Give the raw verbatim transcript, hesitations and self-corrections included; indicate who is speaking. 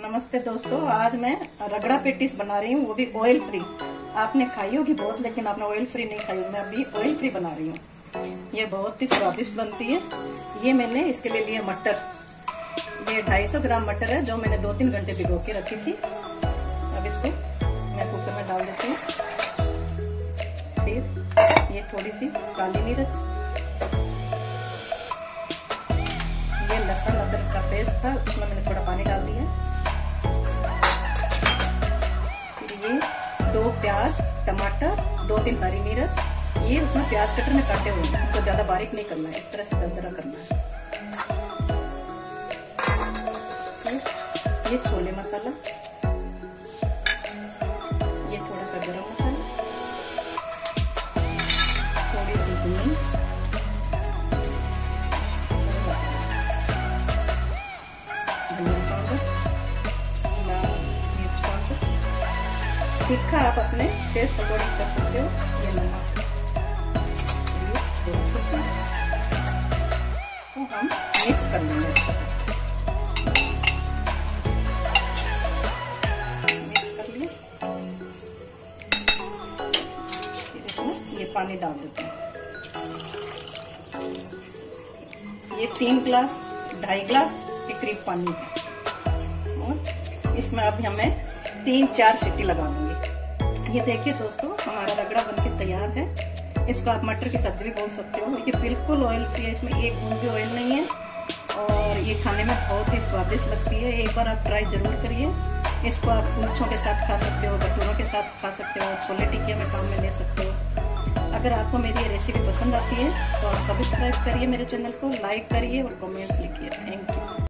Speaker 1: नमस्ते दोस्तों, आज मैं रगड़ा पेटीज बना रही हूँ, वो भी ऑयल फ्री। आपने खाई होगी बहुत, लेकिन आपने ऑयल फ्री नहीं खाई। मैं अभी ऑयल फ्री बना रही हूँ। ये बहुत ही स्वादिष्ट बनती है। ये मैंने इसके लिए लिए मटर, ये ढाई सौ ग्राम मटर है जो मैंने दो तीन घंटे भिगो के रखी थी। अब इसको मैं कुकर में डाल देती हूँ। फिर ये थोड़ी सी काली मिर्च, ये लहसुन अदरक का पेस्ट था, उसमें मैंने थोड़ा पानी डाल दिया। फिर ये दो प्याज, टमाटर, दो तीन हरी मिर्च, ये उसमें प्याज कटर में काटे हुए हैं, तो ज्यादा बारीक नहीं करना है, इस तरह से दरदरा करना है। ये छोले मसाला, ये थोड़ा सा गरम मसाला, थोड़ी सी हींग, धनिया पाउडर, लाल मिर्च पाउडर, तीखा आप अपने टेस्ट अकॉर्डिंग कर सकते हो। ये नमक, ये तो हम मिक्स कर लेंगे अच्छे से। मिक्स कर लिए, फिर इसमें ये पानी डाल देते हैं। ये तीन गिलास, ढाई गिलास के करीब पानी है, और इसमें अब हमें तीन चार सीटी लगा देंगे। ये देखिए दोस्तों, हमारा रगड़ा बनके तैयार है। इसको आप मटर की सब्जी भी बोल सकते हो। ये बिल्कुल ऑयल फ्री है, इसमें एक बूंद भी ऑयल नहीं है, और ये खाने में बहुत ही स्वादिष्ट लगती है। एक बार आप ट्राई जरूर करिए। इसको आप कुलचों के साथ खा सकते हो, भटूरों के साथ खा सकते हो, छोले टिकिया में काम में ले सकते हो। अगर आपको मेरी ये रेसिपी पसंद आती है तो आप सब्सक्राइब करिए मेरे चैनल को, लाइक करिए और कमेंट्स लिखिए। Thank you.